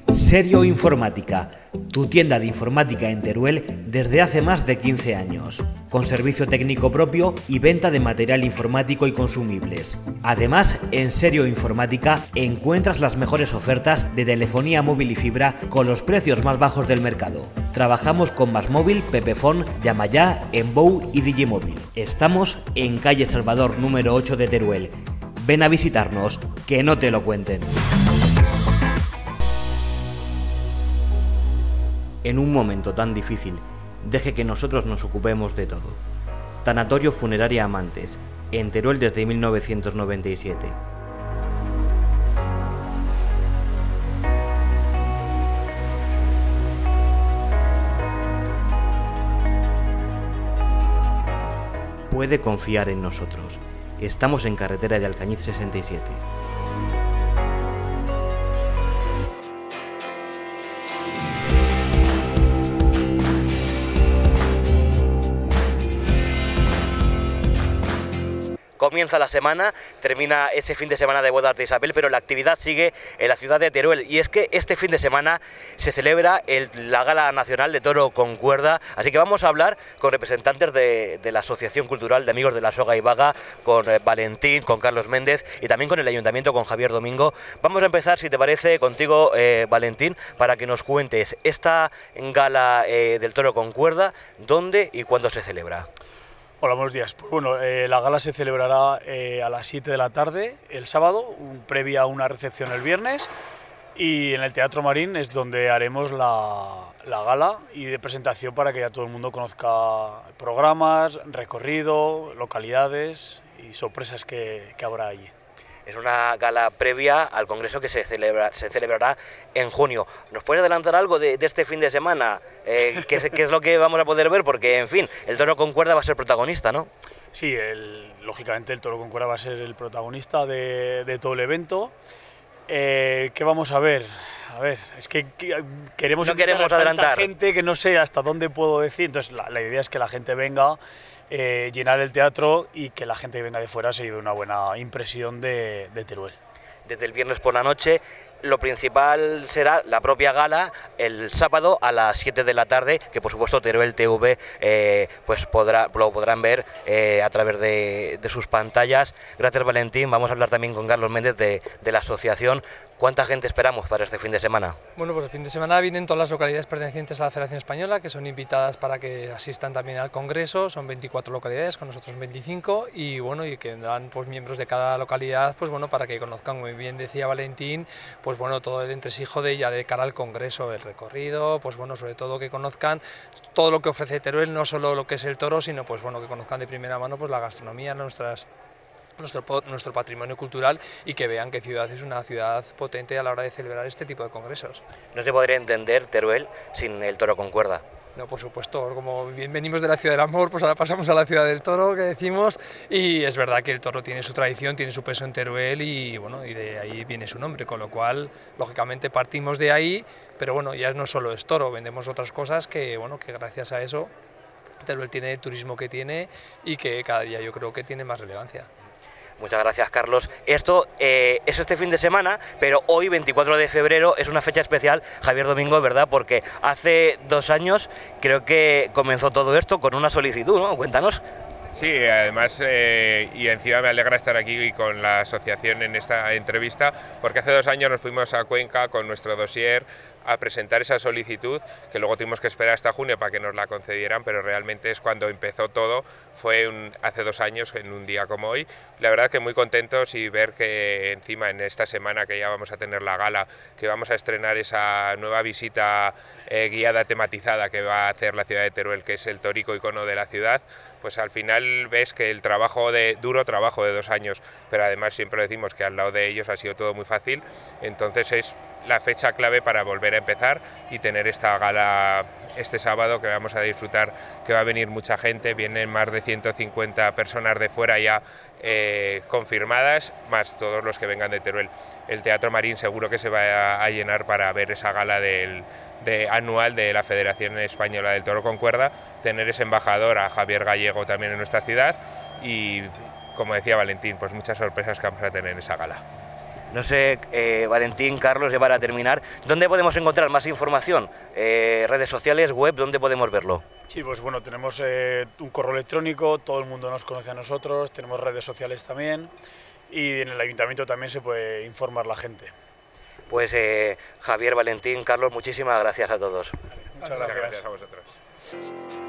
Serio Informática, tu tienda de informática en Teruel desde hace más de 15 años, con servicio técnico propio y venta de material informático y consumibles. Además, en Serio Informática encuentras las mejores ofertas de telefonía móvil y fibra con los precios más bajos del mercado. Trabajamos con Másmóvil, Pepefon, Llamayá, Enbow y Digimóvil. Estamos en calle Salvador número 8 de Teruel. Ven a visitarnos, que no te lo cuenten. En un momento tan difícil, deje que nosotros nos ocupemos de todo. Tanatorio Funeraria Amantes, en Teruel desde 1997. Puede confiar en nosotros. Estamos en carretera de Alcañiz 67. Comienza la semana, termina ese fin de semana de bodas de Isabel, pero la actividad sigue en la ciudad de Teruel. Y es que este fin de semana se celebra la Gala Nacional de Toro con Cuerda, así que vamos a hablar con representantes de la Asociación Cultural de Amigos de la Soga y Vaga, con Valentín, con Carlos Méndez y también con el Ayuntamiento, con Javier Domingo. Vamos a empezar, si te parece, contigo, Valentín, para que nos cuentes esta Gala del Toro con Cuerda, dónde y cuándo se celebra. Hola, buenos días. Pues bueno, la gala se celebrará a las 7 de la tarde el sábado, previa a una recepción el viernes, y en el Teatro Marín es donde haremos la gala y de presentación para que ya todo el mundo conozca programas, recorrido, localidades y sorpresas que habrá allí. Es una gala previa al congreso que se celebrará en junio. ¿Nos puedes adelantar algo de este fin de semana? ¿Qué es lo que vamos a poder ver? Porque, en fin, el Toro con Cuerda va a ser protagonista, ¿no? Sí, lógicamente el Toro con Cuerda va a ser el protagonista de todo el evento. ¿Qué vamos a ver? A ver, es que no queremos adelantar. Gente que no sé hasta dónde puedo decir. Entonces la idea es que la gente venga, llenar el teatro y que la gente que venga de fuera se lleve una buena impresión de Teruel. Desde el viernes por la noche, lo principal será la propia gala el sábado a las 7 de la tarde, que por supuesto Teruel TV pues lo podrán ver a través de sus pantallas. Gracias, Valentín. Vamos a hablar también con Carlos Méndez de la asociación. ¿Cuánta gente esperamos para este fin de semana? Bueno, pues el fin de semana vienen todas las localidades pertenecientes a la Federación Española, que son invitadas para que asistan también al congreso. Son 24 localidades, con nosotros 25, y bueno, y que vendrán pues miembros de cada localidad, pues bueno, para que conozcan, como bien decía Valentín, pues bueno, todo el entresijo de cara al congreso, el recorrido, pues bueno, sobre todo que conozcan todo lo que ofrece Teruel, no solo lo que es el toro, sino pues bueno, que conozcan de primera mano pues la gastronomía, nuestro patrimonio cultural, y que vean que ciudad es una ciudad potente a la hora de celebrar este tipo de congresos. No se podría entender Teruel sin el Toro con Cuerda. No, por supuesto, como bien venimos de la ciudad del amor, pues ahora pasamos a la ciudad del toro, que decimos, y es verdad que el toro tiene su tradición, tiene su peso en Teruel, y bueno, y de ahí viene su nombre, con lo cual, lógicamente partimos de ahí, pero bueno, ya no solo es toro, vendemos otras cosas que, bueno, que gracias a eso Teruel tiene el turismo que tiene y que cada día yo creo que tiene más relevancia. Muchas gracias, Carlos. Esto es este fin de semana, pero hoy, 24 de febrero, es una fecha especial, Javier Domingo, ¿verdad? Porque hace 2 años creo que comenzó todo esto con una solicitud, ¿no? Cuéntanos. Sí, además, y encima me alegra estar aquí con la asociación en esta entrevista, porque hace 2 años nos fuimos a Cuenca con nuestro dossier a presentar esa solicitud, que luego tuvimos que esperar hasta junio para que nos la concedieran, pero realmente es cuando empezó todo, fue hace 2 años, en un día como hoy. La verdad que muy contentos, y ver que encima en esta semana que ya vamos a tener la gala, que vamos a estrenar esa nueva visita guiada tematizada que va a hacer la ciudad de Teruel, que es el tórico icono de la ciudad, pues al final ves que el duro trabajo de 2 años, pero además siempre decimos que al lado de ellos ha sido todo muy fácil, entonces es la fecha clave para volver a empezar y tener esta gala este sábado, que vamos a disfrutar, que va a venir mucha gente, vienen más de 150 personas de fuera ya confirmadas, más todos los que vengan de Teruel. El Teatro Marín seguro que se va a llenar para ver esa gala anual de la Federación Española del Toro con Cuerda, tener ese embajador a Javier Gallego también en nuestra ciudad, y como decía Valentín, pues muchas sorpresas que vamos a tener en esa gala. No sé, Valentín, Carlos, ya para terminar, ¿dónde podemos encontrar más información? Redes sociales, web, ¿dónde podemos verlo? Sí, pues bueno, tenemos un correo electrónico, todo el mundo nos conoce a nosotros, tenemos redes sociales también y en el ayuntamiento también se puede informar la gente. Pues Javier, Valentín, Carlos, muchísimas gracias a todos. Muchas Muchas gracias. gracias a vosotros.